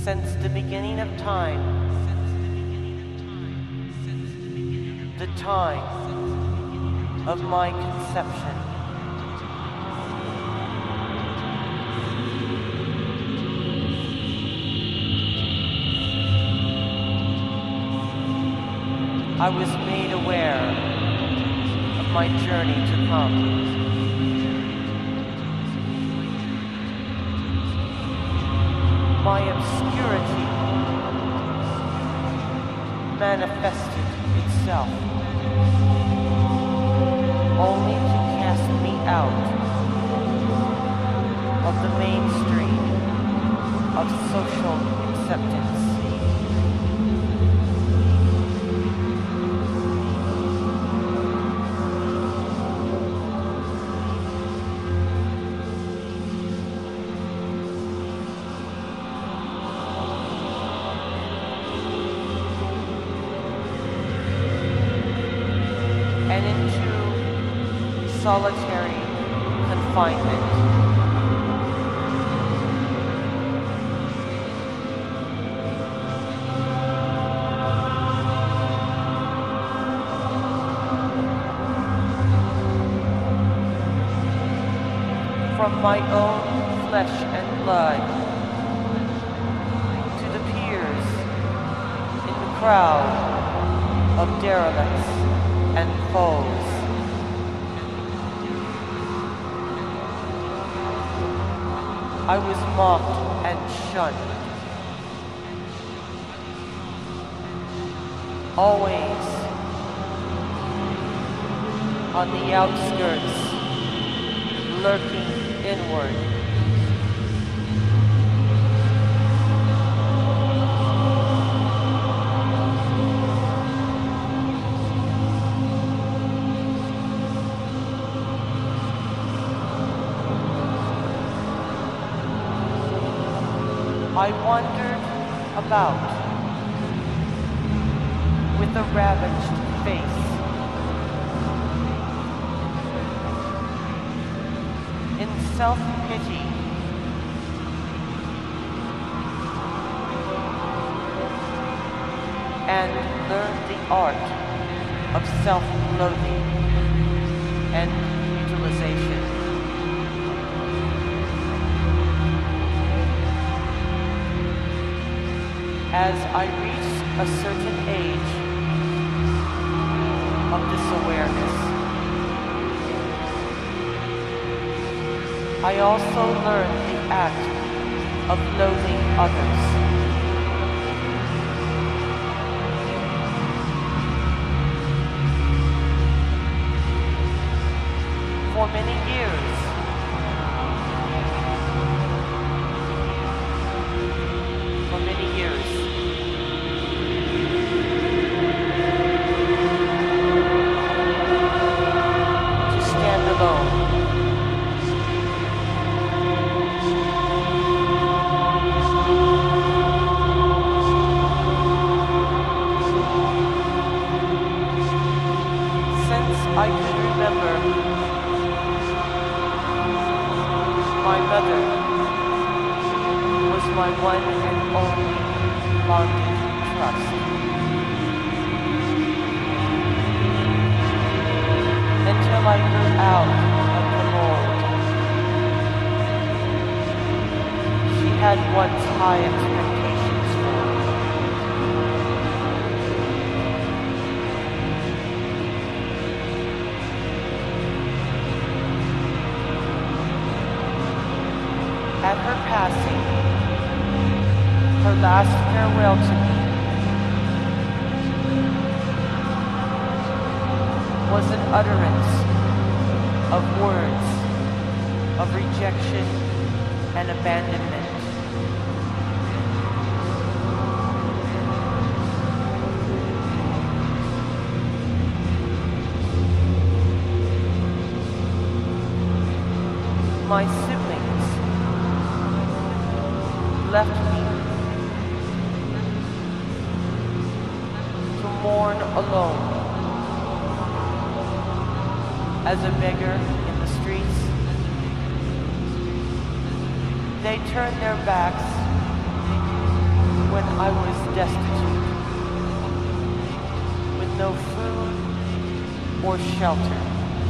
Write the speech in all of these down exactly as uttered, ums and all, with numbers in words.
Since the beginning of time, the time of my conception, I was made aware of my journey to come. My obscurity manifested itself, only to cast me out of the mainstream of social acceptance. Solitary confinement. From my own flesh and blood to the peers in the crowd of derelicts and foes. I was mocked and shunned. Always on the outskirts, lurking inward. I wandered about with a ravaged face, in self-pity, and learned the art of self-loathing and utilization. As I reached a certain age of this awareness, I also learned the act of loathing others. For many years, for many years, I could remember my mother was my one and only bonded trust. Until I grew out of the mold, she had once high expectations for me. At her passing, her last farewell to me was an utterance of words of rejection and abandonment. My siblings left me to mourn alone as a beggar in the streets. They turned their backs when I was destitute, with no food or shelter.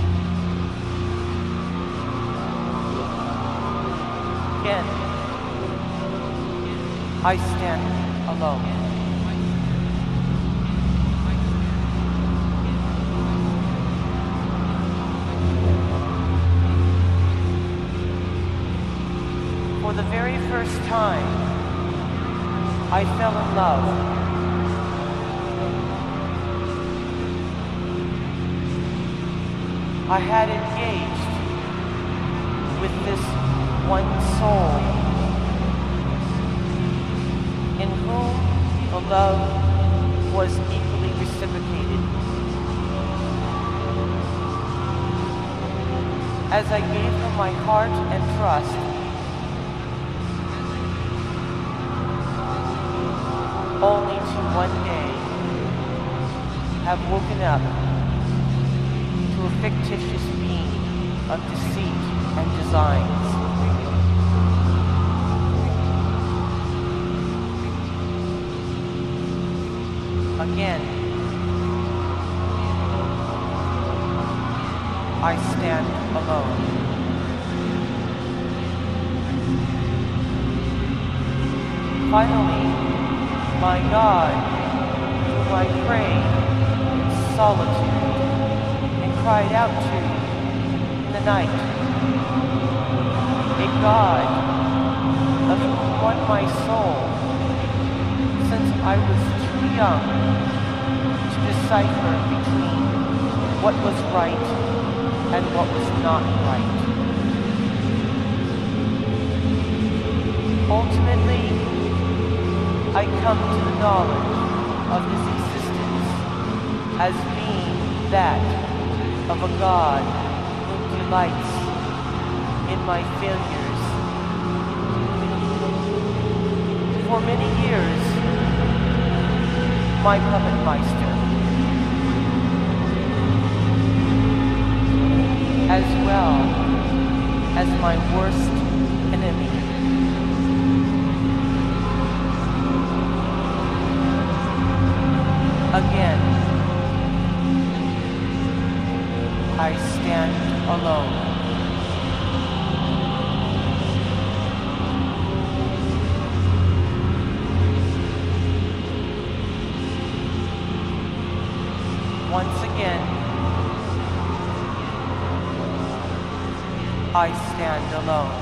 Again, I stand alone. For the very first time, I fell in love. I had engaged with this one soul in whom the love was equally reciprocated. As I gave her my heart and trust, only to one day have woken up to a fictitious being of deceit and designs. Again, I stand alone. Finally, my God, whom I prayed in solitude and cried out to in the night, a God of whom won my soul, since I was too young to decipher between what was right and what was not right. Ultimately, I come to the knowledge of his existence as being that of a God who delights in my failures. For many years, my puppet meister, as well as my worst enemy. Again, I stand alone. Once again, I stand alone.